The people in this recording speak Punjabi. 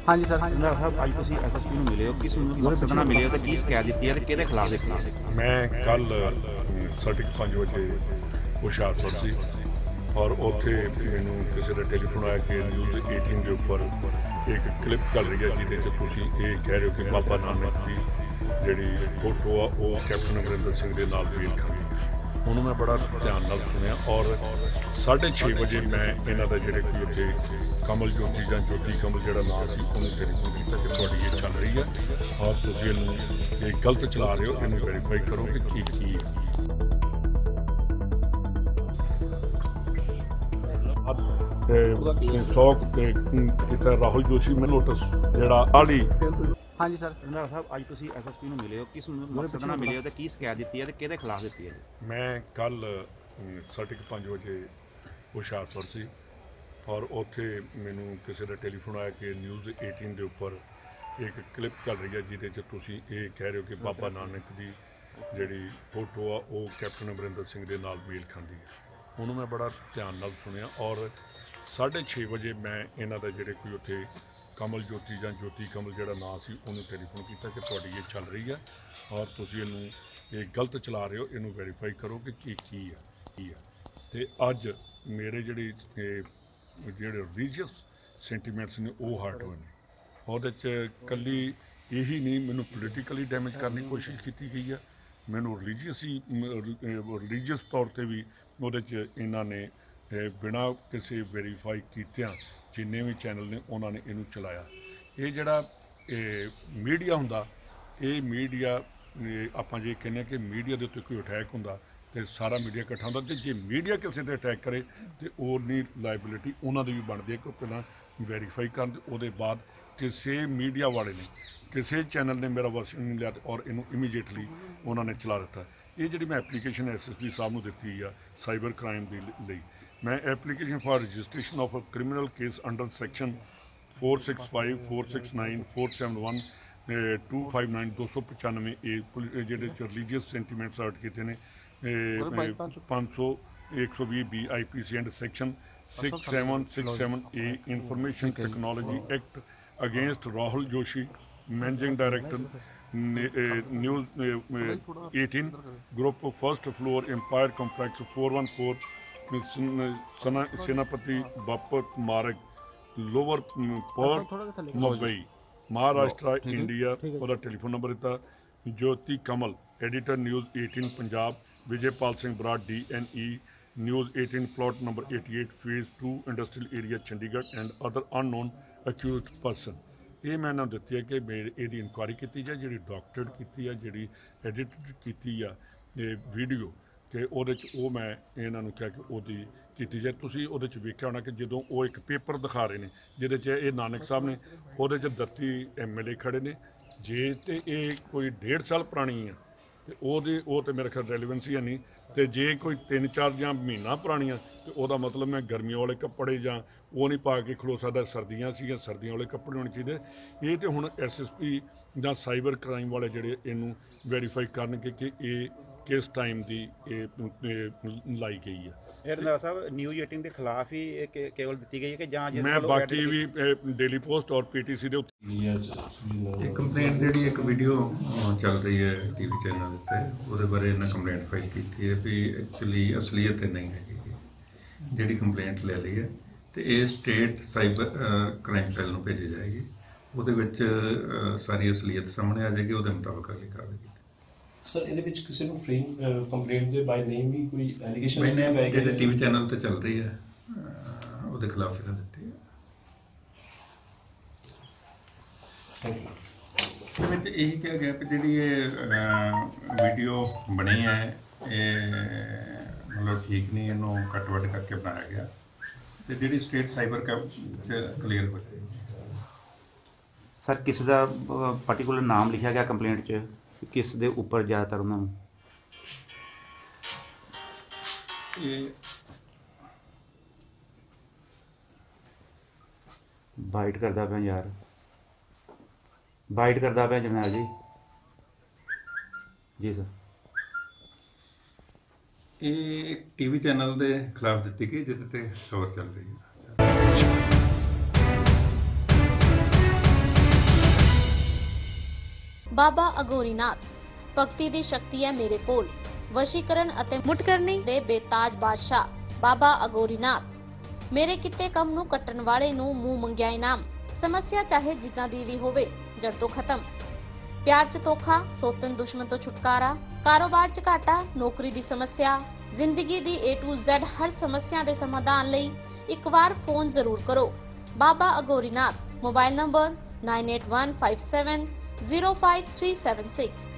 हाँ जी सर। ਰੰਧਾਵਾ ਸਾਹਿਬ ਅੱਜ ਤੁਸੀਂ ਐਸਐਸਪੀ ਨੂੰ ਮਿਲੇ ਹੋ, ਕਿਸ ਮਕਸਦ ਨਾਲ ਮਿਲੇ ਹੋ ਤੇ ਕੀ ਸ਼ਿਕਾਇਤ ਦਿੱਤੀ ਹੈ ਤੇ ਕਿਹਦੇ ਖਿਲਾਫ ਦਿੱਤੀ ਹੈ? ਮੈਂ ਕੱਲ 5:30 ਵਜੇ ਹੁਸ਼ਿਆਰਪੁਰ ਸੀ ਔਰ ਉੱਥੇ ਮੈਨੂੰ ਕਿਸੇ ਦਾ ਟੈਲੀਫੋਨ ਆਇਆ ਕਿ ਨਿਊਜ਼ 18 ਦੇ ਉੱਪਰ ਇੱਕ ਕਲਿੱਪ ਚੱਲ ਰਹੀ ਹੈ ਜਿਹਦੇ 'ਚ ਤੁਸੀਂ ਇਹ ਕਹਿ ਰਹੇ ਹੋ ਕਿ ਬਾਬਾ ਨਾਨਕ ਦੀ ਜਿਹੜੀ ਫੋਟੋ ਆ ਉਹ ਕੈਪਟਨ ਅਮਰਿੰਦਰ ਸਿੰਘ ਦੇ ਨਾਲ ਮੇਲ ਖਾਂਦੀ ਹੈ। ਉਹਨੂੰ ਮੈਂ ਬੜਾ ਧਿਆਨ ਨਾਲ ਸੁਣਿਆ ਔਰ 6:30 ਵਜੇ ਮੈਂ ਇਹਨਾਂ ਦਾ ਜਿਹੜੇ ਕੋਈ ਉੱਥੇ ਕਮਲ ਜੋਤੀ ਜਾਂ ਜੋਤੀ ਕਮਲ ਜਿਹੜਾ ਨਾਂ ਸੀ ਉਹਨੂੰ ਟੈਲੀਫੋਨ ਕੀਤਾ ਕਿ ਤੁਹਾਡੀ ਇਹ ਚੱਲ ਰਹੀ ਹੈ ਔਰ ਤੁਸੀਂ ਇਹਨੂੰ ਇਹ ਗਲਤ ਚਲਾ ਰਹੇ ਹੋ, ਇਹਨੂੰ ਵੈਰੀਫਾਈ ਕਰੋ ਕਿ ਕੀ ਹੈ। ਸੌਕ ਕੀਤਾ ਰਾਹੁਲ ਜੋਸ਼ੀ ਮੈਂ ਨੋਟਿਸ ਜਿਹੜਾ ਆਲੀ। हाँ जी सर। ਰੰਧਾਵਾ ਸਾਹਿਬ ਅੱਜ ਤੁਸੀਂ ਐਸਐਸਪੀ ਨੂੰ ਮਿਲੇ ਹੋ, ਕਿਸ ਮਕਸਦ ਨਾਲ ਮਿਲੇ ਹੋ ਤੇ ਕੀ ਸ਼ਿਕਾਇਤ ਦਿੱਤੀ ਹੈ ਤੇ ਕਿਹਦੇ ਖਿਲਾਫ ਦਿੱਤੀ ਹੈ? ਮੈਂ ਕੱਲ 5:30 ਵਜੇ ਹੁਸ਼ਿਆਰਪੁਰ ਸੀ ਔਰ ਉੱਥੇ ਮੈਨੂੰ ਕਿਸੇ ਦਾ ਟੈਲੀਫੋਨ ਆਇਆ ਕਿ ਨਿਊਜ਼ 18 ਦੇ ਉੱਪਰ ਇੱਕ ਕਲਿੱਪ ਚੱਲ ਰਹੀ ਹੈ ਜਿਹਦੇ 'ਚ ਤੁਸੀਂ ਇਹ ਕਹਿ ਰਹੇ ਹੋ ਕਿ ਬਾਬਾ ਨਾਨਕ ਦੀ ਜਿਹੜੀ ਫੋਟੋ ਆ ਉਹ ਕੈਪਟਨ ਅਮਰਿੰਦਰ ਸਿੰਘ ਦੇ ਨਾਲ ਮੇਲ ਖਾਂਦੀ ਹੈ। ਉਹਨੂੰ ਮੈਂ ਬੜਾ ਧਿਆਨ ਨਾਲ ਸੁਣਿਆ ਔਰ 6:30 ਵਜੇ ਮੈਂ ਇਹਨਾਂ ਦਾ ਜਿਹੜੇ ਕੋਈ ਉੱਥੇ ਕਮਲ ਜੋਤੀ ਜਾਂ ਜੋਤੀ ਕਮਲ ਜਿਹੜਾ ਨਾਂ ਸੀ ਉਹਨੂੰ ਟੈਲੀਫੋਨ ਕੀਤਾ ਕਿ ਤੁਹਾਡੀ ਇਹ ਚੱਲ ਰਹੀ ਹੈ ਔਰ ਤੁਸੀਂ ਇਹਨੂੰ ਇਹ ਗਲਤ ਚਲਾ ਰਹੇ ਹੋ, ਇਹਨੂੰ ਵੈਰੀਫਾਈ ਕਰੋ ਕਿ ਕੀ ਹੈ। ਤੇ ਅੱਜ ਮੇਰੇ ਜਿਹੜੇ ਰਿਲੀਜੀਅਸ ਸੈਂਟੀਮੈਂਟਸ ਨੇ ਉਹ ਹਰਟ ਹੋਏ ਨੇ। ਉਹਦੇ 'ਚ ਇਕੱਲੀ ਇਹੀ ਨਹੀਂ, ਮੈਨੂੰ ਪੋਲੀਟੀਕਲੀ ਡੈਮੇਜ ਕਰਨ ਦੀ ਕੋਸ਼ਿਸ਼ ਕੀਤੀ ਗਈ ਹੈ, ਮੈਨੂੰ ਰਿਲੀਜੀਅਸ ਤੌਰ 'ਤੇ ਵੀ ਉਹਦੇ 'ਚ ਇਹਨਾਂ ਨੇ ਬਿਨਾਂ ਕਿਸੇ ਵੈਰੀਫਾਈ ਕੀਤਿਆਂ ਜਿੰਨੇ ਵੀ ਚੈਨਲ ਨੇ ਉਹਨਾਂ ਨੇ ਇਹਨੂੰ ਚਲਾਇਆ। ਇਹ ਜਿਹੜਾ ਮੀਡੀਆ ਹੁੰਦਾ, ਇਹ ਮੀਡੀਆ ਆਪਾਂ ਜੇ ਕਹਿੰਦੇ ਕਿ ਮੀਡੀਆ ਦੇ ਉੱਤੇ ਕੋਈ ਅਟੈਕ ਹੁੰਦਾ ਤੇ ਸਾਰਾ ਮੀਡੀਆ ਇਕੱਠਾ ਹੁੰਦਾ, ਤੇ ਜੇ ਮੀਡੀਆ ਕਿਸੇ ਤੇ ਅਟੈਕ ਕਰੇ ਤੇ ਉਹਨੀ ਲਾਇਬਿਲਿਟੀ ਉਹਨਾਂ ਦੀ ਵੀ ਬਣਦੀ ਹੈ ਕਿ ਪਹਿਲਾਂ ਵੈਰੀਫਾਈ ਕਰਨ ਤੇ ਉਹਦੇ ਬਾਅਦ ਕਿਸੇ ਮੀਡੀਆ ਵਾਲੇ ਨੇ ਕਿਸੇ ਚੈਨਲ ਨੇ ਮੇਰਾ ਵਰਸ਼ਨ ਨਹੀਂ ਲਿਆ ਔਰ ਇਹਨੂੰ ਇਮੀਡੀਏਟਲੀ ਉਹਨਾਂ ਨੇ ਚਲਾ ਦਿੱਤਾ। ਇਹ ਜਿਹੜੀ ਮੈਂ ਐਪਲੀਕੇਸ਼ਨ ਐਸਐਸਪੀ ਸਾਹਿਬ ਨੂੰ ਦਿੱਤੀ ਆ ਸਾਈਬਰ ਕ੍ਰਾਈਮ ਦੇ ਲਈ, ਮੈਂ application for registration of a criminal case under section 465 469 471 259 295 ਇਹ ਜਿਹੜੇ ਰਿਲੀਜੀਅਸ ਸੈਂਟੀਮੈਂਟਸ ਆਰਟ ਕੀਤੇ ਨੇ 500 120 B IPC and section 6767 A information technology act against Rahul Joshi managing director News 18 Group First Floor Empire Complex 414 Senapati Bapat Marg lower पर्थ मुंबई महाराष्ट्र इंडिया। और टेलीफोन नंबर दिता Jyoti Kamal editor news 18 Punjab, Vijaypal Singh Brar DNE news 18 plot number 88 phase 2 industrial area Chandigarh and other unknown accused person. ये मैं इन्होंने दिती है कि मेरी इनकुआरी की जाए, जी डॉक्टरेट की है, जी एडिट की है वीडियो कि वो मैं इन्हों कहा कि वो की जाए। तुसीं उहदे च वेख्या होना कि जदों वो एक पेपर दिखा रहे हैं जिहदे च ये नानक साहब ने उहदे च 30 MLA खड़े ने, जे तो ये कोई 1.5 साल पुरानी है तो तो मेरे ख्याल रेलीवेंसी है नहीं, तो जे कोई 3-4 या महीना पुरानी है तो वह मतलब मैं गर्मियों वाले कपड़े या वो नहीं पा के खलो सकता, सर्दियाँ सी सर्दियों वाले कपड़े होने चाहिए। ये तो हुण SSP या साइबर क्राइम वाले जिहड़े इनू वेरीफाई करनगे कि ये किस टाइम की लाई गई है। रंधावा साहब न्यूज़ 18 के खिलाफ ही केवल दी गई है कि मैं बाकी भी डेली पोस्ट और PTC ਦੇ एक कंप्लेंट जी एक वीडियो चल रही है TV चैनल पर वो बारे इन्हें कंप्लेंट फाइल की है भी एक्चुअली असलीयत नहीं है जी कंप्लेंट ले ली है तो ये स्टेट साइबर क्राइम सैल में भेजी जाएगी, वो सारी असलीयत सामने आ जाएगी, वो मुताबिक अगली कार्रवाई की। सर ਇਹਦੇ ਵਿੱਚ ਕਿਸੇ ਨੂੰ ਫ੍ਰੇਮ ਕੰਪਲੇਂਟ ਦੇ ਬਾਈ ਨੇਮ ਵੀ ਕੋਈ ਐਲੀਗੇਸ਼ਨ ਨਹੀਂ ਹੈ ਜਿਹੜੇ TV ਚੈਨਲ ਤੇ ਚੱਲ ਰਹੀ ਹੈ ਉਹਦੇ ਖਿਲਾਫ ਇਹਨਾਂ ਦਿੱਤੀ ਹੈ। ਇਹਦੇ ਵਿੱਚ ਇਹੀ ਕਿਹਾ ਗਿਆ ਕਿ ਜਿਹੜੀ ਇਹ ਵੀਡੀਓ ਬਣੀ ਹੈ ਇਹ ਮਤਲਬ ਠੀਕ ਨਹੀਂ, ਇਹਨੂੰ ਕੱਟ ਵੱਟ ਕਰਕੇ ਬਣਾਇਆ ਗਿਆ ਤੇ ਜਿਹੜੀ ਸਟੇਟ ਸਾਈਬਰ ਕੈਮ ਚ ਕਲੀਅਰ ਹੋ ਜਾਏਗੀ। ਸਰ ਕਿਸ ਦਾ ਪਾਰਟਿਕੂਲਰ ਨਾਮ ਲਿਖਿਆ ਗਿਆ ਕੰਪਲੇਂਟ 'ਚ, किस दे ऊपर ज़्यादातर उन्होंने बाइट करता पाया यार, बाइट करता पाया जरनैल जी सर। ये TV चैनल के खिलाफ दी गई जिद खबर चल रही है। ਬਾਬਾ ਅਗੋਰੀਨਾਥ, ਭਗਤੀ ਦੀ ਸ਼ਕਤੀ ਹੈ ਮੇਰੇ ਕੋਲ, ਵਸ਼ੀਕਰਨ ਅਤੇ ਮੁੱਠ ਕਰਨੀ ਦੇ ਬੇਤਾਜ ਬਾਦਸ਼ਾਹ ਬਾਬਾ ਅਗੋਰੀਨਾਥ, ਮੇਰੇ ਕਿਤੇ ਕੰਮ ਨੂੰ ਕੱਟਣ ਵਾਲੇ ਨੂੰ ਮੂੰਹ ਮੰਗਿਆ ਇਨਾਮ, ਸਮੱਸਿਆ ਚਾਹੇ ਜਿੱਦਾਂ ਦੀ ਵੀ ਹੋਵੇ ਜੜ ਤੋਂ ਖਤਮ, ਪਿਆਰ 'ਚ ਧੋਖਾ, ਸੋਤਨ ਦੁਸ਼ਮਣ ਤੋਂ ਛੁਟਕਾਰਾ, ਕਾਰੋਬਾਰ 'ਚ ਘਾਟਾ, ਨੌਕਰੀ ਦੀ ਸਮੱਸਿਆ, ਜ਼ਿੰਦਗੀ ਦੀ A to Z ਹਰ ਸਮੱਸਿਆ ਦੇ ਸਮਾਧਾਨ ਲਈ ਇੱਕ ਵਾਰ ਫੋਨ ਜ਼ਰੂਰ ਕਰੋ। Baba Aghorinath, mobile number 9815705376।